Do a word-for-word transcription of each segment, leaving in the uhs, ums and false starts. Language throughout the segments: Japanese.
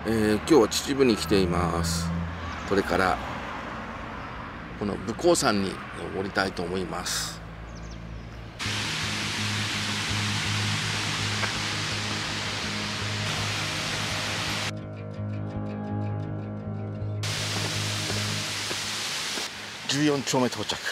えー、今日は秩父に来ています。これからこの武甲山に登りたいと思います。じゅうよん丁目到着。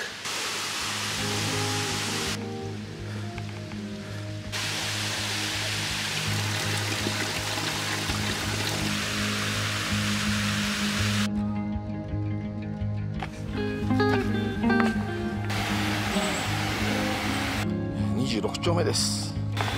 にじゅうろく丁目です。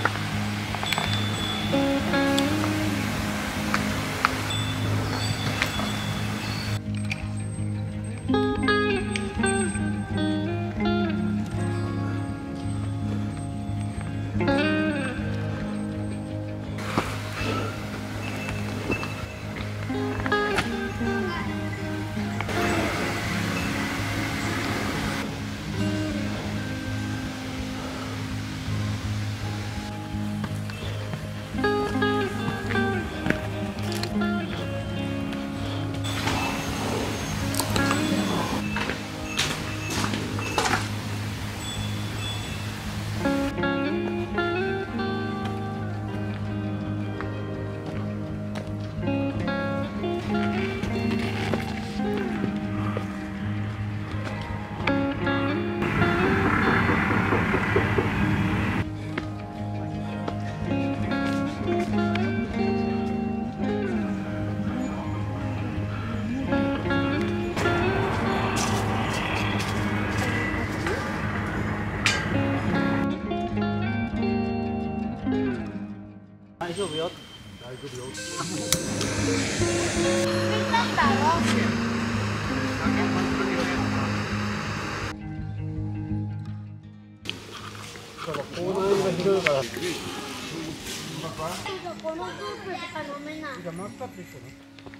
大丈夫よ。大丈夫よ。だから行動が広いから。このスープしか飲めない。じゃあマスカットいってね。